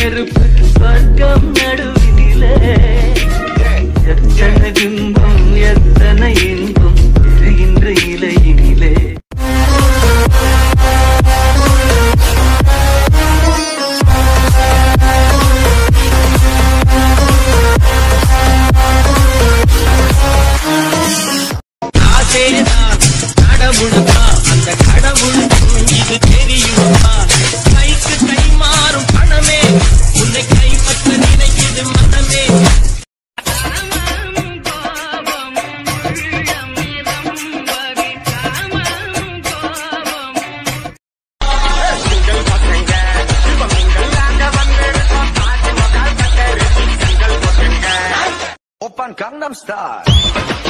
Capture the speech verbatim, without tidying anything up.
நெருப்பு சொர்க்கம் நடுவினிலே எத்தனை பிம்பம் எத்தனை இன்பம் எரிகின்ற இலையினிலே கடவுள்மா அந்த கடவுள் இது தெரியுமா கைக்கு கை மாறும் பணமே உன்னை கைப்பற்ற நினைக்குது மனமே Oppan Gangnam Style